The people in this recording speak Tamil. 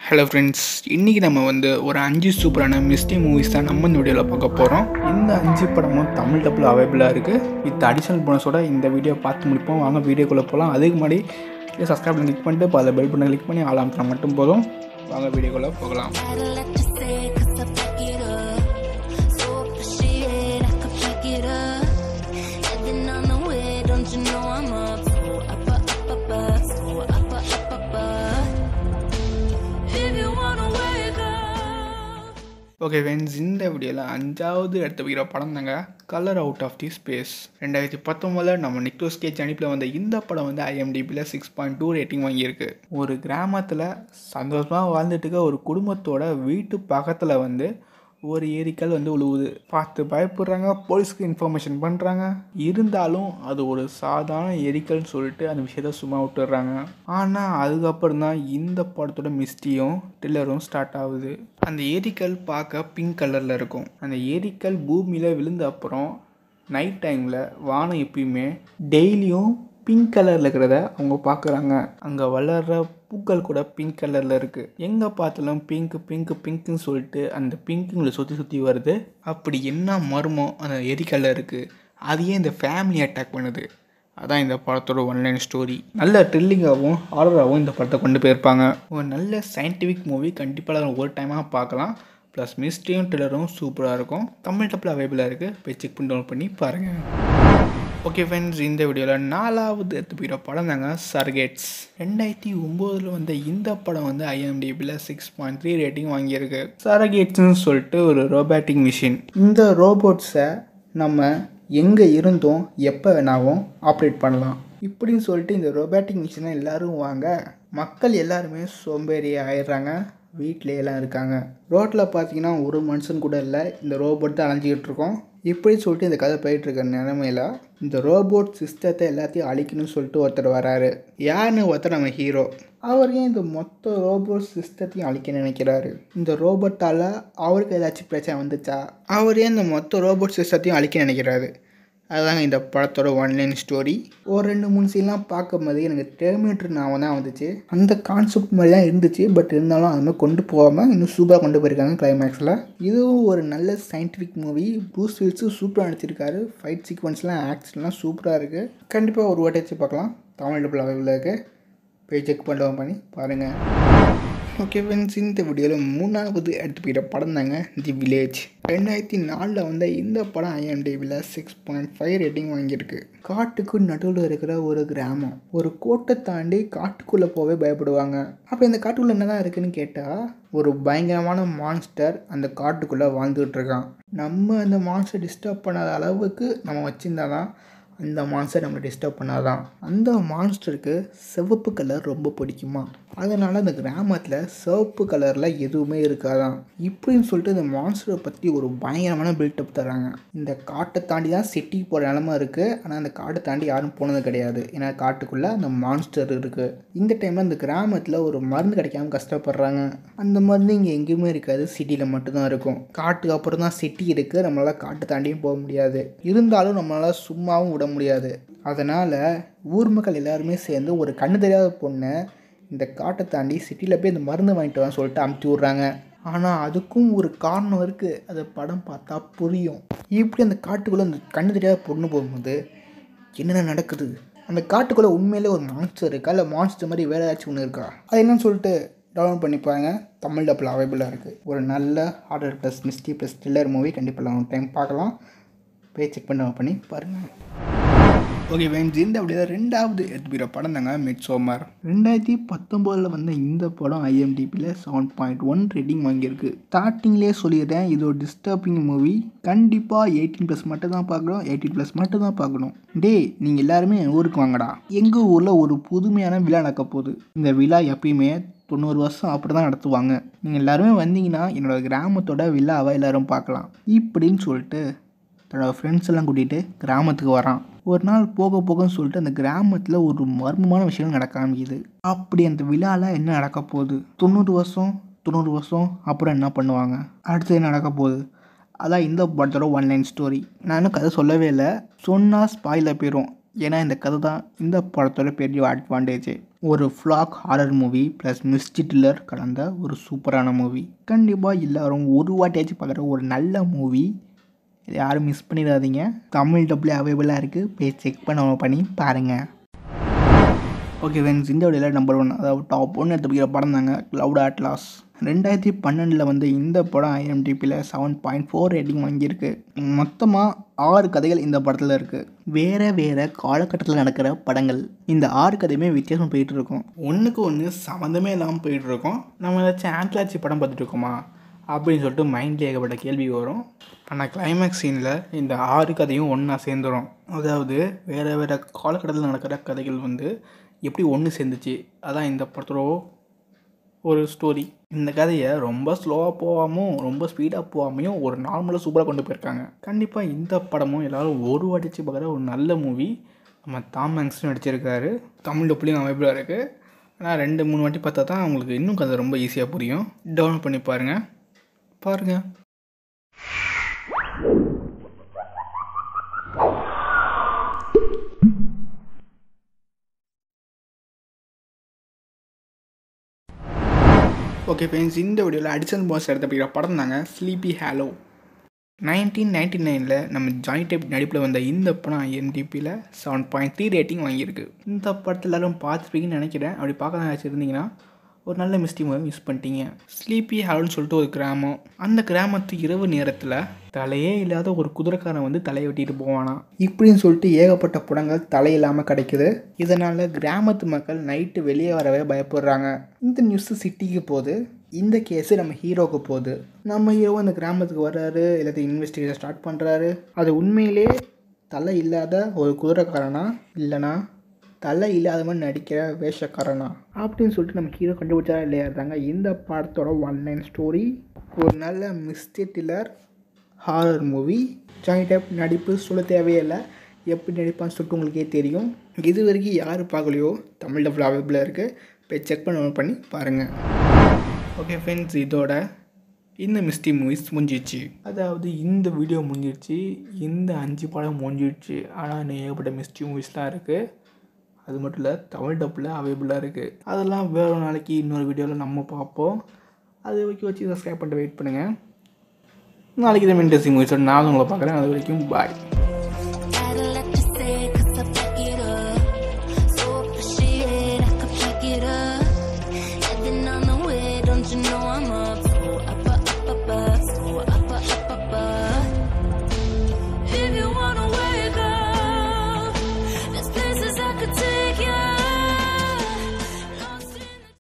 ஹலோ ஃப்ரெண்ட்ஸ், இன்றைக்கி நம்ம ஒரு 5 சூப்பரான மிஸ்ட்ரி மூவிஸ் தான் நம்ம இந்த வீடியோவில் பார்க்க போகிறோம். இந்த 5 படமும் தமிழ் டப்பில் அவைலபிளாக இருக்குது. வித் அடிஷனல் போனஸோட இந்த வீடியோ பார்த்து முடிப்போம். வாங்க வீடியோக்குள்ளே போகலாம். அதுக்கு முன்னாடி சப்ஸ்கிரைப் பண்ணி கிளிக் பண்ணிட்டு அதில் பெல் பட்டனை கிளிக் பண்ணி ஆல் ஆம்சனா மட்டும் போதும். வாங்க வீடியோக்குள்ளே போகலாம். ஓகே ஃப்ரெண்ட்ஸ், இந்த வீடியோவில் 5வது எடுத்து வைக்கிற படம் தாங்க colour out of the space. 2019 நம்ம நிக்கோலஸ் கேஜ் அனுப்பில் வந்த இந்த படம் IMDbயில் 6.2 ரேட்டிங் வாங்கியிருக்கு. ஒரு கிராமத்தில் சந்தோஷமாக வாழ்ந்துட்டு இருக்க ஒரு குடும்பத்தோட வீட்டு பக்கத்தில் ஒரு ஏரிக்கல் உழுவுது. பார்த்து பயப்படுறாங்க, போலீஸ்க்கு இன்ஃபர்மேஷன் பண்ணுறாங்க. இருந்தாலும் அது ஒரு சாதாரண எரிக்கல்னு சொல்லிட்டு அந்த விஷயத்த சும்மா விட்டுடுறாங்க. ஆனால் அதுக்கப்புறம் தான் இந்த படத்தோட மிஸ்ட்ரியும் த்ரில்லரும் ஸ்டார்ட் ஆகுது. அந்த எரிக்கல் பார்க்க பிங்க் கலரில் இருக்கும். அந்த எரிக்கல் பூமியில் விழுந்த அப்புறம் நைட் டைமில் வானம் எப்பயுமே டெய்லியும் பிங்க் கலரில் இருக்கிறத அவங்க பார்க்குறாங்க. அங்கே வளர்கிற பூக்கள் கூட பிங்க் கலரில் இருக்குது. எங்கே பார்த்தாலும் பிங்க்குன்னு சொல்லிட்டு அந்த பிங்க்குங்களை சுற்றி வருது. அப்படி என்ன மர்மம் அந்த எரிக்கல்ல இருக்குது? அதையே இந்த ஃபேமிலி அட்டாக் பண்ணுது. அதான் இந்த படத்தோட ஒன்லைன் ஸ்டோரி. நல்ல த்ரில்லிங்காகவும் ஹாரராகவும் இந்த படத்தை கொண்டு போயிருப்பாங்க. ஒரு நல்ல சயின்டிஃபிக் மூவி, கண்டிப்பாக ஒரு டைமாக பார்க்கலாம். ப்ளஸ் மிஸ்ட்ரியும் த்ரில்லரும் சூப்பராக இருக்கும். தமிழ் டப்பில் அவைலபிளாக இருக்குது. போய் செக் பண்ணி டவுன்லோட் பண்ணி பாருங்கள். ஓகே ஃப்ரெண்ட்ஸ், இந்த வீடியோவில் 4வது எடுத்து போகிற படம் தாங்க சர்கேட்ஸ். 2009 வந்த இந்த படம் IMDbயில் 6.3 ரேட்டிங் வாங்கியிருக்கு. சர்கேட்ஸ்னு சொல்லிட்டு ஒரு ரோபோட்டிக் மிஷின். இந்த ரோபோட்ஸை நம்ம எங்கே இருந்தோம் எப்போ வேணாலும் ஆப்ரேட் பண்ணலாம் இப்படின்னு சொல்லிட்டு இந்த ரோபோட்டிக் மிஷினை எல்லோரும் வாங்க. மக்கள் எல்லாருமே சோம்பேறி ஆயிடுறாங்க. வீட்டிலையெல்லாம் இருக்காங்க. ரோட்டில் பார்த்தீங்கன்னா ஒரு மனுஷன் கூட இல்லை. இந்த ரோபோட் தான் அலைஞ்சிக்கிட்டு இருக்கோம். இப்படின்னு சொல்லிட்டு இந்த கதை போயிட்டுருக்க நிலமையில இந்த ரோபோட் சிஸ்டத்தை எல்லாத்தையும் அழிக்கணும்னு சொல்லிட்டு ஒருத்தர் வராரு. யாருன்னு ஒருத்தர் நம்ம ஹீரோ. அவர் ஏன் இந்த மொத்த ரோபோட் சிஸ்டத்தையும் அழிக்க நினைக்கிறாரு? இந்த ரோபோட்டால் அவருக்கு ஏதாச்சும் பிரச்சனை வந்துச்சா? அவர் ஏன் இந்த மொத்த ரோபோட் சிஸ்டத்தையும் அழிக்க நினைக்கிறாரு? அதுதாங்க இந்த படத்தோட ஒன்லைன் ஸ்டோரி. ஒரு 2-3 சீன்லாம் பார்க்கும்போது எனக்கு டெர்மினேட்டர் ஞாபகம் தான் வந்துச்சு. அந்த கான்செப்ட் மாதிரி தான் இருந்துச்சு. பட் இருந்தாலும் அது மாதிரி கொண்டு போகாமல் இன்னும் சூப்பராக கொண்டு போயிருக்காங்க கிளைமேக்ஸில். இதுவும் ஒரு நல்ல சயின்டிஃபிக் மூவி. ப்ரூஸ் வில்ஸும் சூப்பராக நடிச்சிருக்காரு. ஃபைட் சீக்வன்ஸ்லாம் ஆக்ஷன்லாம் சூப்பராக இருக்குது. கண்டிப்பாக ஒரு வாட்டி பார்க்கலாம். தமிழ் டப்பில் அவைலபிளாக இருக்குது. போய் செக் பண்ணி பாருங்கள். ஓகே ஃப்ரெண்ட்ஸ், இந்த வீடியோவில் 3வது எடுத்து போயிட்ட படம் தாங்க தி வில்லேஜ். 2004 வந்த இந்த படம் IMDbயில் 6.5 ரேட்டிங் வாங்கியிருக்கு. காட்டுக்கு நடுவில் இருக்கிற ஒரு கிராமம். ஒரு கோட்டை தாண்டி காட்டுக்குள்ளே போவே பயப்படுவாங்க. அப்போ இந்த காட்டுக்குள்ளே என்ன தான் இருக்குதுன்னு கேட்டால் ஒரு பயங்கரமான மான்ஸ்டர் அந்த காட்டுக்குள்ளே வாழ்ந்துகிட்டு இருக்கான். நம்ம அந்த மான்ஸ்டர் டிஸ்டர்ப் பண்ணாத அளவுக்கு நம்ம வச்சுருந்தா தான் அந்த மான்ஸ்டர் நம்மளை டிஸ்டர்ப் பண்ணாதான். அந்த மான்ஸ்டருக்கு சிவப்பு கலர் ரொம்ப பிடிக்குமா. அதனால் அந்த கிராமத்தில் சிவப்பு கலரில் எதுவுமே இருக்காதான். இப்படின்னு சொல்லிட்டு இந்த மான்ஸ்டரை பற்றி ஒரு பயங்கரமான பில்டப் தராங்க. இந்த காட்டை தாண்டி தான் சிட்டிக்கு போகிற நிலமை இருக்குது. ஆனால் அந்த காட்டை தாண்டி யாரும் போனது கிடையாது. ஏன்னா காட்டுக்குள்ளே அந்த மான்ஸ்டர் இருக்குது. இந்த டைமில் அந்த கிராமத்தில் ஒரு மருந்து கிடைக்காம கஷ்டப்படுறாங்க. அந்த மருந்து இங்கே எங்கேயுமே இருக்காது. சிட்டியில் மட்டும்தான் இருக்கும். காட்டுக்கு அப்புறம் தான் சிட்டி இருக்குது. நம்மளால் காட்டை தாண்டியும் போக முடியாது. இருந்தாலும் நம்மளால் சும்மாவும் விட முடியாது. அதனால் ஊர் மக்கள் எல்லாருமே சேர்ந்து ஒரு கண்ணு தெரியாத பொண்ணை இந்த காட்டை தாண்டி சிட்டியில் போய் இந்த மருந்து வாங்கிட்டு வான்னு சொல்லிட்டு அமுத்தி விட்றாங்க. ஆனால் அதுக்கும் ஒரு காரணம் இருக்குது. அதை படம் பார்த்தா புரியும். இப்படி அந்த காட்டுக்குள்ளே அந்த கண்ணு தெரியாத பொண்ணு போகும்போது என்னென்ன நடக்குது? அந்த காட்டுக்குள்ளே உண்மையிலே ஒரு மான்ஸ்டர் இருக்கா, இல்லை மான்ஸ்டர் மாதிரி வேறு ஏதாச்சும் ஒன்று இருக்கா? அது என்னன்னு சொல்லிட்டு டவுன்லோட் பண்ணி பாருங்க. தமிழ் டப்பில் அவைலபிளாக இருக்குது. ஒரு நல்ல horror plus mystery plus thriller movie. கண்டிப்பாக ஒரு டைம் பார்க்கலாம். போய் செக் பண்ணி பாருங்கள். ஓகே ஃப்ரெண்ட்ஸ், இந்த அப்படியே 2வது எடுத்து போகிற படம் தாங்க மிட்சோமர். 2019 வந்த இந்த படம் IMDbயில் 7.1 ரேட்டிங் வாங்கியிருக்கு. ஸ்டார்டிங்லேயே சொல்லிடுறேன், இது ஒரு டிஸ்டர்பிங் மூவி. கண்டிப்பாக 18+ மட்டும் தான் பார்க்கணும். 18+ மட்டும் தான் பார்க்கணும். நீங்கள் எல்லாருமே என் ஊருக்கு வாங்கடா. எங்கள் ஊரில் ஒரு புதுமையான விழா நடக்க போகுது. இந்த விழா எப்பயுமே 90 வருஷம் அப்படி தான் நடத்துவாங்க. நீங்கள் எல்லாருமே வந்தீங்கன்னா என்னோடய கிராமத்தோட விழாவை எல்லோரும் பார்க்கலாம் இப்படின்னு சொல்லிட்டு தன்னோட ஃப்ரெண்ட்ஸ் எல்லாம் கூட்டிகிட்டு கிராமத்துக்கு வரான். ஒரு நாள் போகன்னு சொல்லிட்டு அந்த கிராமத்தில் ஒரு மர்மமான விஷயம் நடக்க ஆரம்பிக்குது. அப்படி அந்த விழாவில் என்ன நடக்க போகுது? 90 வருஷம் அப்புறம் என்ன பண்ணுவாங்க? அடுத்து என்ன நடக்க போகுது? அதான் இந்த படத்தோட ஒன்லைன் ஸ்டோரி. நான் இன்னும் கதை சொல்லவே இல்லை. சொன்னால் ஸ்பாயிலர் போயிடும். ஏன்னா இந்த கதை தான் இந்த படத்தோட பெரிய அட்வான்டேஜ். ஒரு folk horror movie plus mystery thriller கலந்த ஒரு சூப்பரான மூவி. கண்டிப்பாக எல்லோரும் ஒரு வாட்டியாச்சும் பார்க்குற ஒரு நல்ல மூவி. இதை யாரும் மிஸ் பண்ணிடாதீங்க. தமிழ் டப்லேயே அவைலபிளாக இருக்குது. போய் செக் பண்ணி பாருங்கள். ஓகே ஃப்ரெண்ட்ஸ், இந்த வீடியோவில் நம்பர் 1 அதாவது டாப் 1 எடுத்து வைக்கிற படம் தாங்க க்ளவுட் அட்லாஸ். 2012 வந்து இந்த படம் IMDbல 7.4 ரேட்டிங் வாங்கியிருக்கு. மொத்தமாக 6 கதைகள் இந்த படத்தில் இருக்குது. வேறு காலகட்டத்தில் நடக்கிற படங்கள். இந்த 6 கதையுமே வித்தியாசம் போயிட்டுருக்கோம். ஒன்றுக்கு ஒன்று சம்மந்தமே இல்லாமல் போயிட்டுருக்கோம். நம்ம ஏதாச்சும் ஆண்ட்லாச்சி படம் பார்த்துட்டு இருக்கோமா அப்படின்னு சொல்லிட்டு மைண்டில் ஏகப்பட்ட கேள்வி வரும். ஆனால் கிளைமேக்ஸ் சீனில் இந்த 6 கதையும் ஒன்றா சேர்ந்துடும். அதாவது வேறு காலகட்டத்தில் நடக்கிற கதைகள் வந்து எப்படி ஒன்று சேர்ந்துச்சு, அதான் இந்த படத்தோட ஒரு ஸ்டோரி. இந்த கதையை ரொம்ப ஸ்லோவாக போகாமல் ரொம்ப ஸ்பீடாக போகாமையும் ஒரு நார்மலாக சூப்பராக கொண்டு போயிருக்காங்க. கண்டிப்பாக இந்த படமும் எல்லோரும் ஒரு வாட்டிச்சு பார்க்குற ஒரு நல்ல மூவி. நம்ம டாம் ஹாங்க்ஸும் நடிச்சிருக்காரு. தமிழ் டப்லேயும் அவைலபிளாக இருக்குது. ஆனால் 2-3 வாட்டி பார்த்தா தான் உங்களுக்கு இன்னும் கதை ரொம்ப ஈஸியாக புரியும். டவுன்லோட் பண்ணி பாருங்கள். ஓகே ஃப்ரெண்ட்ஸ், இந்த வீடியோவில் அடிஷனல் போனஸ் எடுத்த அப்படிங்கிற படம் தாங்க ஸ்லீப்பி ஹாலோ. 1999 நம்ம ஜானி டெப் நடிப்பில் வந்த இந்த படம் IMDbல 7.3 ரேட்டிங் வாங்கியிருக்கு. இந்த படத்தில் எல்லோரும் பார்த்துருப்பீங்கன்னு நினைக்கிறேன். அப்படி பார்க்க வச்சுருந்தீங்கன்னா ஒரு நல்ல மிஸ்ட்ரி மூவி மிஸ் பண்ணிட்டீங்க. ஸ்லீப்பி ஹாலோன்னு சொல்லிட்டு ஒரு கிராமம். அந்த கிராமத்து இரவு நேரத்தில் தலையே இல்லாத ஒரு குதிரைக்காரன் வந்து தலையை வெட்டிட்டு போவானா இப்படின்னு சொல்லிட்டு ஏகப்பட்ட படங்கள் தலையில்லாமல் கிடைக்குது. இதனால் கிராமத்து மக்கள் நைட்டு வெளியே வரவே பயப்படுறாங்க. இந்த நியூஸு சிட்டிக்கு போகுது. இந்த கேஸு நம்ம ஹீரோவுக்கு போகுது. நம்ம ஹீரோ அந்த கிராமத்துக்கு வர்றாரு, எல்லாத்தையும் இன்வெஸ்டிகேஷன் ஸ்டார்ட் பண்ணுறாரு. அது உண்மையிலே தலை இல்லாத ஒரு குதிரைக்காரனா இல்லைனா தலை இல்லாத மாதிரி நடிக்கிற வேஷக்காரனா அப்படின்னு சொல்லிட்டு நம்ம ஹீரோ கண்டுபிடிச்சா இல்லையாடுறாங்க. இந்த படத்தோட 1 லைன் ஸ்டோரி. ஒரு நல்ல mystery thriller horror movie. Johnny Depp நடிப்பு சொல்ல தேவையே இல்லை. எப்படி நடிப்பான்னு சொல்லிட்டு உங்களுக்கே தெரியும். இது வரைக்கும் யார் பார்க்கலையோ தமிழ் டப்பில் அவைலபிளாக இருக்குது. போய் செக் பண்ணி பாருங்கள். ஓகே ஃப்ரெண்ட்ஸ், இதோட இந்த மிஸ்ட்ரி மூவிஸ் முடிஞ்சிடுச்சு. அதாவது இந்த வீடியோ முடிஞ்சிடுச்சு. இந்த 5 படம் முடிஞ்சிடுச்சு. ஆனால் இன்னும் ஏகப்பட்ட மிஸ்ட்ரி மூவிஸ்லாம் இருக்குது. அது மட்டும் இல்லை, தமிழ் டப்பில் அவைலபிளாக இருக்குது. அதெல்லாம் வேறு நாளைக்கு இன்னொரு வீடியோவில் நம்ம பார்ப்போம். அது வரைக்கும் வச்சு சப்ஸ்கிரைப் பண்ணிட்டு வெயிட் பண்ணுங்கள். நாளைக்கு தான் இன்ட்ரெஸ்டிங் மூவிஸோட நான் உங்களை பார்க்குறேன். அது வரைக்கும் பாய்.